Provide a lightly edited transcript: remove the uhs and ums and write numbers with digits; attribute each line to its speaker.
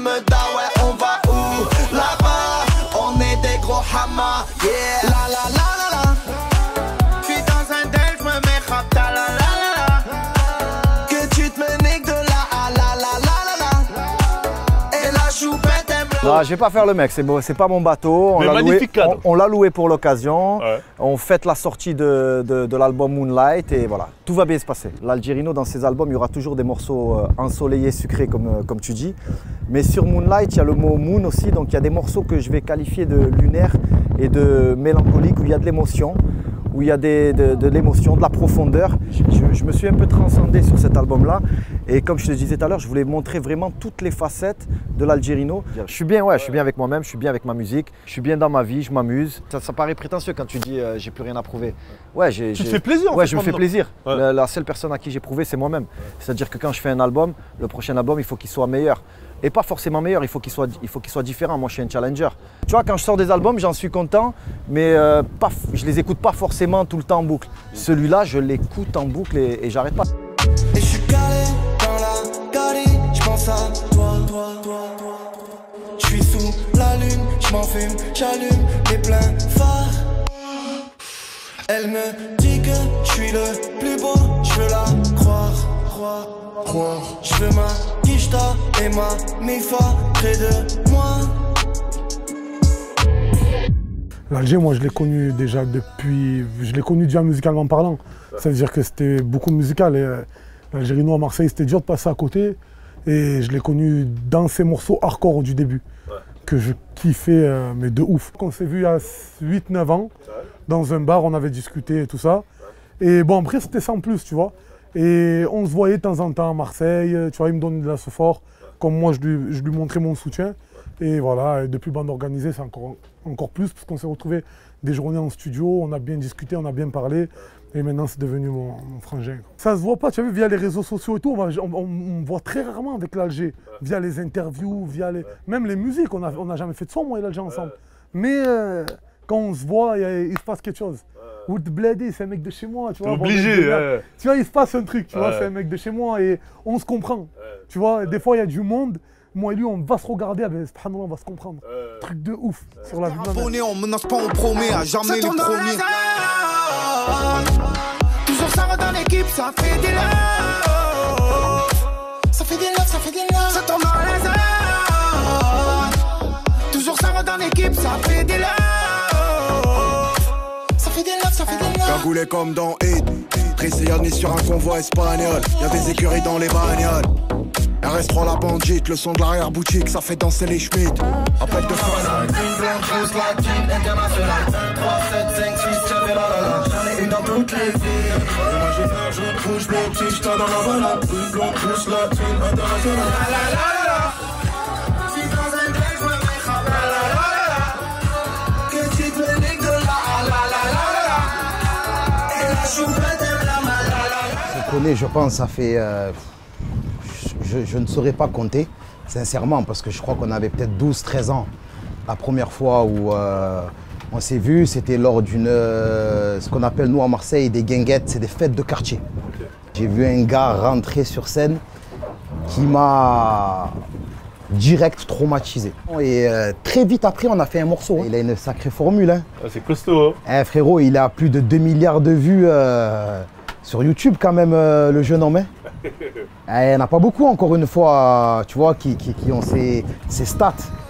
Speaker 1: Bermuda, ouais, on va où? Là-bas, on est des gros hamas, yeah. La la la la la. J'suis dans un del, j'me mets rapta, la la la la. Que tu te niques de la la la la la la. Et la choupette aime la.
Speaker 2: Non, je vais pas faire le mec, c'est bon, c'est pas mon bateau. On l'a loué pour l'occasion. Ouais. On fête la sortie de l'album Moonlight et voilà, tout va bien se passer. L'Algerino, dans ses albums, il y aura toujours des morceaux ensoleillés, sucrés, comme tu dis. Mais sur Moonlight, il y a le mot moon aussi, donc il y a des morceaux que je vais qualifier de lunaire et de mélancolique, où il y a de l'émotion, où il y a de l'émotion, de la profondeur. Je me suis un peu transcendé sur cet album-là. Et comme je te disais tout à l'heure, je voulais montrer vraiment toutes les facettes de l'Algerino. Je suis bien, ouais, je suis bien avec moi-même, je suis bien avec ma musique, je suis bien dans ma vie, je m'amuse. Ça paraît prétentieux quand tu dis j'ai plus rien à prouver. Ouais,
Speaker 3: tu te fais plaisir.
Speaker 2: Ouais, je me fais plaisir. Ouais. La seule personne à qui j'ai prouvé, c'est moi-même. C'est-à-dire que quand je fais un album, le prochain album, il faut qu'il soit meilleur. Et pas forcément meilleur, il faut qu'il soit différent. Moi, je suis un challenger. Tu vois, quand je sors des albums, j'en suis content, mais je les écoute pas forcément tout le temps en boucle. Celui-là, je l'écoute en boucle et j'arrête pas.
Speaker 1: Et je suis calé dans la galerie, je pense à toi. Je suis sous la lune, je m'en fume, j'allume les pleins phares. Elle me dit que je suis le plus beau, je veux la croire. Je veux ma quicheta et ma mifa près de moi.
Speaker 4: L'Alger, moi je l'ai connu déjà depuis, je l'ai connu déjà musicalement parlant. Ça veut dire que c'était beaucoup musical et l'Algérino à Marseille, c'était dur de passer à côté. Et je l'ai connu dans ses morceaux hardcore du début, que je kiffais, mais de ouf. On s'est vu il y a 8-9 ans, dans un bar, on avait discuté et tout ça. Et bon, après c'était sans plus, tu vois. Et on se voyait de temps en temps à Marseille, tu vois, il me donnait de la force, comme moi je lui montrais mon soutien. Et voilà, et depuis bande organisée, c'est encore plus, parce qu'on s'est retrouvés des journées en studio, on a bien discuté, on a bien parlé, et maintenant c'est devenu mon frangin. Ça se voit pas, tu as vu, via les réseaux sociaux et tout, on voit très rarement avec l'Alger, via les interviews, même les musiques, on n'a jamais fait de son, moi et l'Alger ensemble. Mais quand on se voit, il se passe quelque chose. Oud Bledi, c'est un mec de chez moi, tu vois.
Speaker 3: Obligé.
Speaker 4: Tu vois, il se passe un truc, tu vois, c'est un mec de chez moi et on se comprend. Tu vois, des fois il y a du monde, moi et lui on va se regarder, subhanallah, on va se comprendre. Truc de ouf sur la vie de ma mère.
Speaker 1: On menace pas, on promet à jamais les premiers. Toujours ça va dans l'équipe, ça fait des love. Ça fait des love, ça fait des love. Ça tourne dans la zone. Toujours ça va dans l'équipe, ça fait des love. Cagoulé comme dans Hit, Prissionné sur un convoi espagnol. Y'a des écuries dans les bagnoles. RS3 la bandite, le son de l'arrière-boutique, ça fait danser les Schmitt. Appel de fan. Une blanche, rousse, latine, internationale. 3, 7, 5, 6, 7, et là. J'en ai une dans toutes les villes. Et moi j'ai vert, jaune, rouge, bleu, petit, j't'en dans la balade. Une blanche, rousse, latine, internationale. La la la la. Si dans un grec, j'me mets rap. La la la la. Que tu te niques de la la la la la. Et la choupette aime la malade.
Speaker 5: Je connais, je pense, ça fait... Je ne saurais pas compter, sincèrement, parce que je crois qu'on avait peut-être 12-13 ans. La première fois où on s'est vu, c'était lors d'une, ce qu'on appelle nous à Marseille, des guinguettes, c'est des fêtes de quartier. Okay. J'ai vu un gars rentrer sur scène qui m'a direct traumatisé. Et très vite après, on a fait un morceau. Il a une sacrée formule. Hein.
Speaker 3: Ah, c'est costaud. Hein.
Speaker 5: Frérot, il a plus de 2 milliards de vues sur YouTube quand même, le jeune homme. Hein. Il n'y en a pas beaucoup, encore une fois, tu vois, qui ont ces stats.